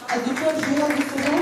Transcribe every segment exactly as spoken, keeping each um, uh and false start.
الدكتور جهاد السلام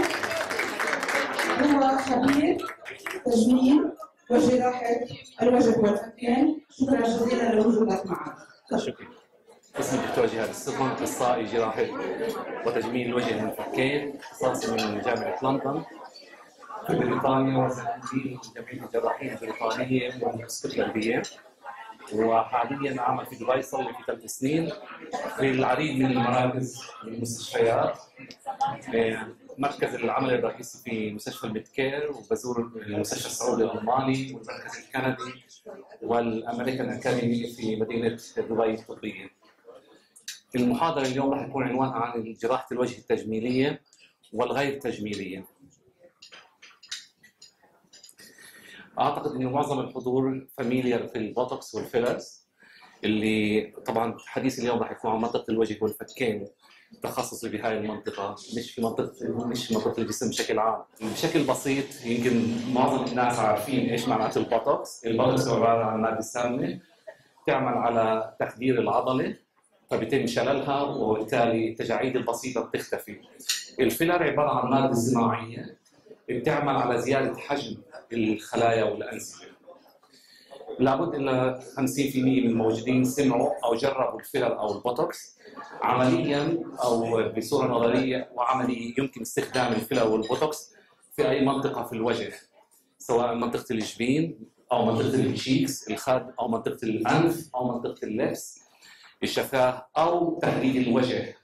هو خبير تجميل وجراحة الوجه والفكين. شكرا جزيلا لوجودك معنا. شكرا. اسمي الدكتور جهاد السلام، اخصائي جراحة وتجميل الوجه والفكين، اختصاصي من جامعة لندن في بريطانيا، وزميلي في جمعية الجراحين البريطانية والاسكتلندية، وحاليا اعمل في دبي صار لي في ثلاث سنين في العديد من المراكز والمستشفيات. مركز العمل الرئيسي في مستشفى الميدكير، وبزور المستشفى السعودي الالماني والمركز الكندي والامريكان اكاديمي في مدينه دبي الطبيه. المحاضره اليوم راح يكون عنوانها عن جراحه الوجه التجميليه والغير تجميليه. اعتقد انه معظم الحضور فاميليار في البوتوكس والفيلرز، اللي طبعا حديث اليوم راح يكون عن منطقه الوجه والفكين، تخصصي بهاي المنطقه، مش في منطقه مش منطقه الجسم بشكل عام. بشكل بسيط يمكن معظم الناس عارفين ايش معنات البوتوكس. البوتوكس عباره عن ماده سامه تعمل على تخدير العضله فبيتم شللها وبالتالي التجاعيد البسيطه بتختفي. الفيلر عباره عن ماده صناعيه بتعمل على زياده حجم الخلايا والانسجه. لابد ان خمسين بالمئة من الموجودين سمعوا او جربوا الفيلر او البوتوكس عمليا او بصوره نظريه وعمليه. يمكن استخدام الفيلر والبوتوكس في اي منطقه في الوجه، سواء منطقه الجبين او منطقه الشيكس الخد او منطقه الانف او منطقه اللبس الشفاه او تحديد الوجه.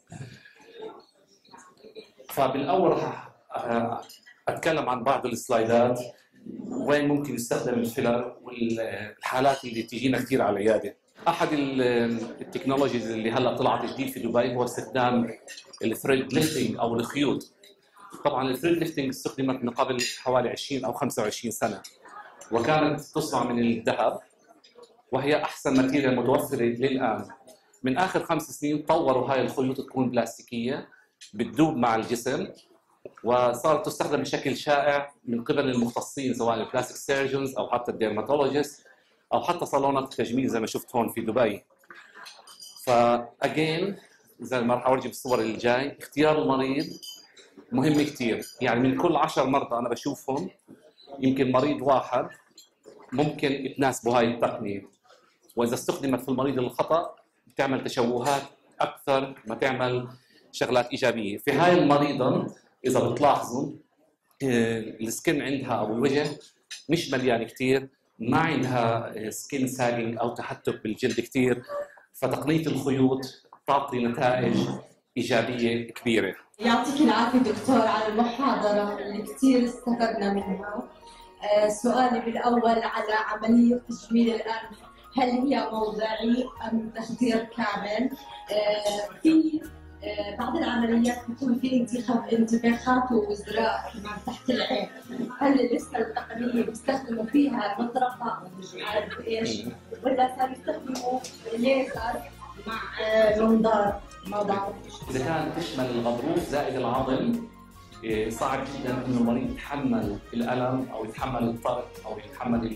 فبالاول راح اتكلم عن بعض السلايدات وين ممكن يستخدم الفيلر والحالات اللي تجينا كثير على العياده. احد التكنولوجيز اللي هلا طلعت جديد في دبي هو استخدام الثريد ليفتنج او الخيوط. طبعا الثريد ليفتنج استخدمت من قبل حوالي عشرين او خمسة وعشرين سنه، وكانت تصنع من الذهب وهي احسن ماتيريال متوفره للان. من اخر خمس سنين طوروا هاي الخيوط تكون بلاستيكيه بتذوب مع الجسم، وصارت تستخدم بشكل شائع من قبل المختصين سواء البلاستيك سيرجنز او حتى الديرماتولوجيست او حتى صالونات التجميل زي ما شفت هون في دبي. فاجين زي ما راح اورجي بالصور اللي جاي، اختيار المريض مهم كثير. يعني من كل عشر مرضى انا بشوفهم يمكن مريض واحد ممكن يتناسبوا هاي التقنيه، واذا استخدمت في المريض الخطا بتعمل تشوهات اكثر ما تعمل شغلات ايجابيه. في هاي المريضه اذا بتلاحظوا السكن عندها او الوجه مش مليان كثير، ما عندها سكين ساجنج او تحتك بالجلد كثير، فتقنيه الخيوط تعطي نتائج ايجابيه كبيره. يعطيك العافيه دكتور على المحاضره اللي كثير استفدنا منها. آه سؤالي بالاول على عمليه تجميل الانف، هل هي موضعي ام تخدير كامل؟ آه في آه بعض العمليات بيكون في انتفاخات وازراء كمان تحت العين، هل لسه التقنيه بيستخدموا فيها مطرقه او مش عارف ايش، ولا صار يستخدموا ليزر مع آه منظار؟ ما بعرف. اذا كانت تشمل الغضروف زائد العظم صعب جدا انه المريض يتحمل الالم او يتحمل الطرق او يتحمل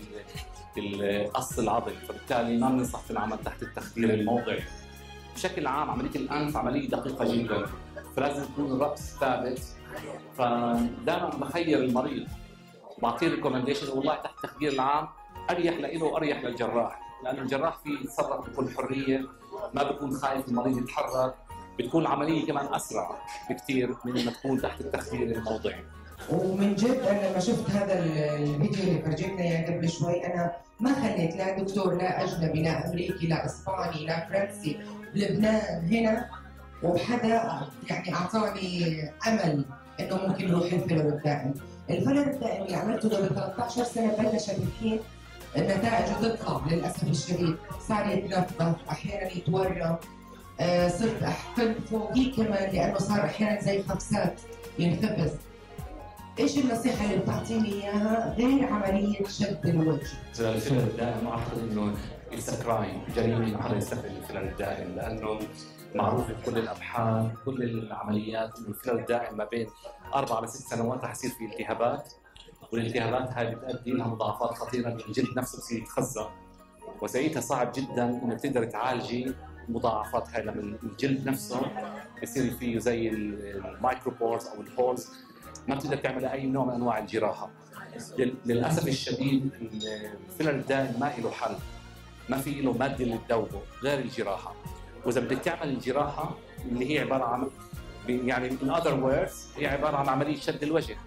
قص العظم، فبالتالي ما بننصح في العمل تحت التخدير الموضعي. بشكل عام عمليه الانف عمليه دقيقه جدا، فلازم يكون الراس ثابت. فدائما بخير المريض بعطيه ريكومنديشن والله تحت التخدير العام اريح له واريح للجراح، لانه الجراح فيه يتصرف بكل حريه، ما بيكون خايف المريض يتحرك، بتكون العمليه كمان اسرع بكثير من انها تكون تحت التخدير الموضعي. ومن جد انا لما شفت هذا الفيديو اللي فرجيتنا اياه قبل شوي، انا ما خليت لا دكتور لا اجنبي لا امريكي لا اسباني لا فرنسي بلبنان هنا وحدا يعني اعطاني امل انه ممكن يروح الفيلر الدائم. الفيلر الدائم اللي عملته قبل ثلاثة عشر سنه بلش الحين نتائجه تطلع للاسف الشديد، صار يتنفخ احيانا يتورم، آه صرت احفل فوقيه كمان لانه صار احيانا زي خبسات ينخبز. ايش النصيحه اللي بتعطيني اياها غير عمليه شد الوجه؟ الفيلر الدائم اعتقد انه اتس كرايم، جريمه انه حدا يستخدم الفيلر الدائم، لانه معروف بكل الابحاث كل العمليات انه الفيلر الدائم ما بين اربع لست سنوات رح يصير فيه التهابات، والالتهابات هاي بتؤدي لها مضاعفات خطيره، الجلد نفسه بصير يتخزق، وساعتها صعب جدا انك تقدر تعالجي مضاعفات هاي لما الجلد نفسه بصير فيه زي المايكروبورز او الهولز، ما بتقدر تعمل اي نوع من انواع الجراحه. للاسف الشديد الفيلر الدائم ما له حل، ما في له ماده اللي تذوبه غير الجراحه. واذا بدك تعمل الجراحه اللي هي عباره عن يعني in other words هي عباره عن عمليه شد الوجه.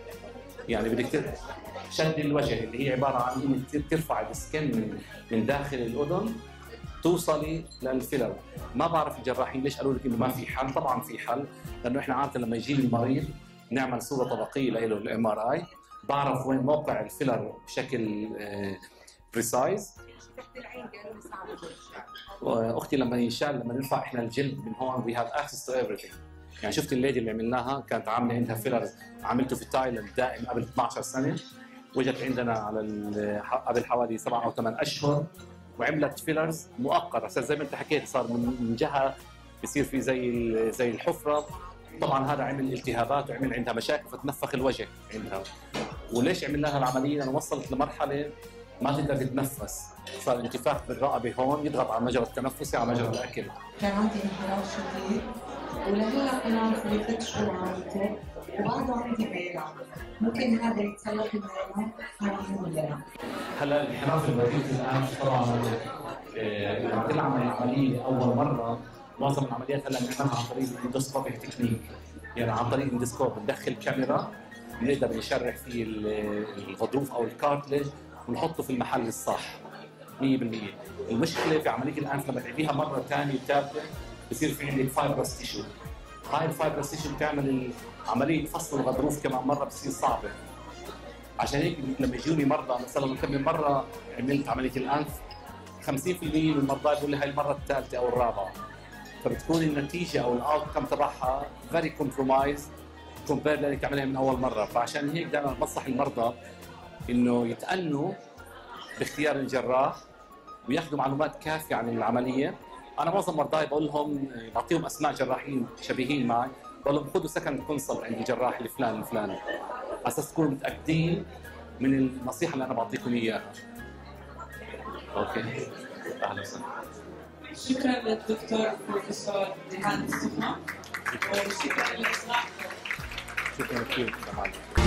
يعني بدك شد الوجه اللي هي عباره عن انك ترفع السكن من من داخل الاذن توصلي للفيلر. ما بعرف الجراحين ليش قالوا لك انه ما في حل. طبعا في حل، لانه احنا عاده لما يجي المريض نعمل صوره طبقيه له الام ار اي، بعرف وين موقع الفيلر بشكل بريسايز. تحت العين كانه صعب. اختي لما ينشال لما نرفع احنا الجلد من هون وي هاف اكسس تو ايفريثينج. يعني شفت الليدي اللي عملناها كانت عامله عندها فيلر عملته في تايلاند دائم قبل اثنعش سنه، وجت عندنا على قبل حوالي سبع او ثمان اشهر وعملت فيلرز مؤقته. صار زي ما انت حكيت صار من جهه بصير في زي زي الحفره. طبعا هذا عمل التهابات وعمل عندها مشاكل فتنفخ الوجه عندها. وليش عمل لها العمليه؟ لانه وصلت لمرحله ما تقدر تتنفس، صار انتفاخ بالرقبه هون يضغط على المجرى التنفسي على مجرى الاكل. كان عندي انحراف شديد ولهلا كمان في ثلاث شهور عملته وبعده عندي بيلع. ممكن هذا يتصلح البيلع ولا لا؟ هلا الانحراف الوظيفي الان طبعا لما تلعب العمليه اول مره معظم العمليات هلا بنعملها عن طريق الاندوسكوبيك تكنيك، يعني عن طريق الاندوسكوب بندخل كاميرا بنقدر نشرح فيه الغضروف او الكارتلج ونحطه في المحل الصح مية بالمية. المشكله في عمليه الانف لما تعيديها مره ثانيه وثالثه بصير في عندك فايبرس تيشو. هاي الفايبرس تيشو بتعمل عمليه فصل الغضروف كمان مره بتصير صعبه. عشان هيك لما يجوني مرضى مثلا كم مره عملت عمليه الانف خمسين بالمية من المرضى بيقول لي هاي المره الثالثه او الرابعه، فبتكون النتيجه او الاوت كم تبعها فيري كومبرومايز كومبير لانك تعملها من اول مره. فعشان هيك دائما بنصح المرضى انه يتأنوا باختيار الجراح وياخذوا معلومات كافيه عن العمليه. انا معظم مرضاي بقول لهم بعطيهم اسماء جراحين شبيهين معي، بقول لهم خذوا سكند كونسلت عند الجراح الفلاني الفلاني على اساس تكونوا متاكدين من النصيحه اللي انا بعطيكم اياها. اوكي اهلا وسهلا. شكرا للدكتور بروفيسور جهاد مصطفى وشكرا لاصلاح. شكرا كثير.